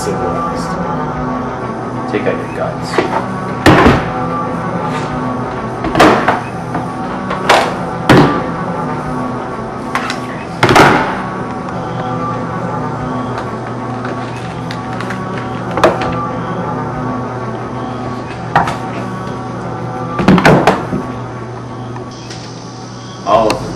civilized. Take out your guns. All of them.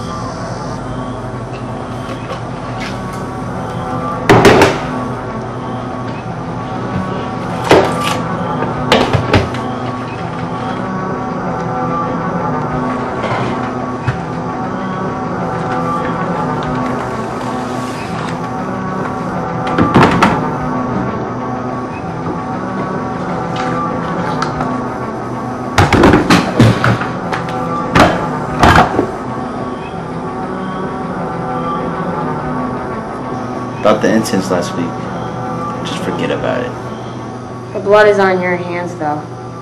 About the incidents last week. Just forget about it. The blood is on your hands, though.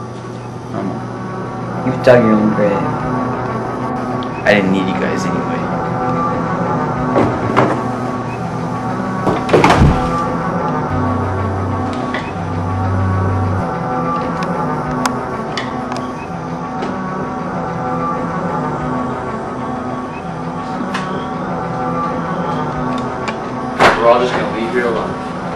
You've dug your own grave. I didn't need you guys anyway. We're all just gonna leave here alone.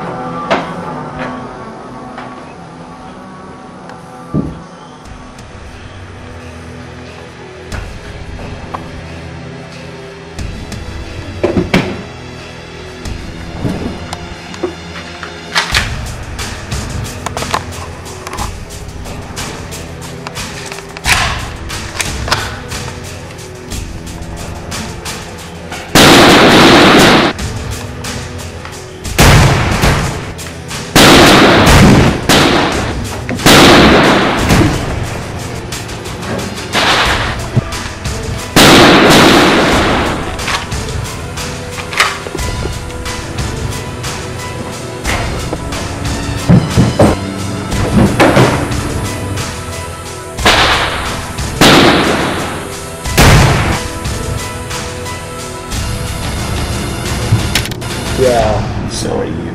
Yeah, so are you.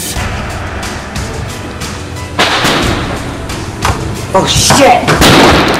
Oh shit!